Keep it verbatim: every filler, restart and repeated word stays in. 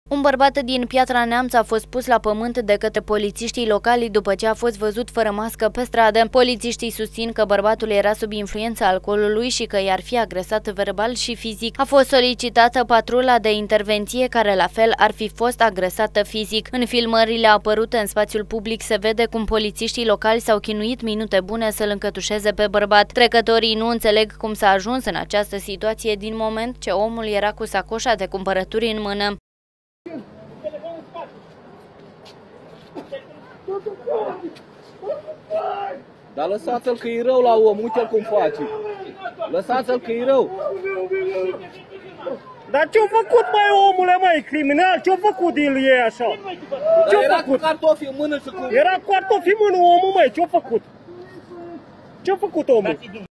Un bărbat din Piatra Neamț a fost pus la pământ de către polițiștii locali după ce a fost văzut fără mască pe stradă. Polițiștii susțin că bărbatul era sub influența alcoolului și că i-ar fi agresat verbal și fizic. A fost solicitată patrula de intervenție, care la fel ar fi fost agresată fizic. În filmările apărute în spațiul public se vede cum polițiștii locali s-au chinuit minute bune să-l încătușeze pe bărbat. Trecătorii nu înțeleg cum s-a ajuns în această situație din moment ce omul era cu sacoșa de cumpărături în mână. Dar lăsați-l că e rău la om, uite-l cum face. Lăsați-l că e rău. Dar ce-a făcut, mai omule, mai criminal? Ce-a făcut din ei așa? Ce-a era făcut? Cu cartofi în mână și cu... Era cu cartofi în mână omul, mai, ce-a făcut? Ce-a făcut omul?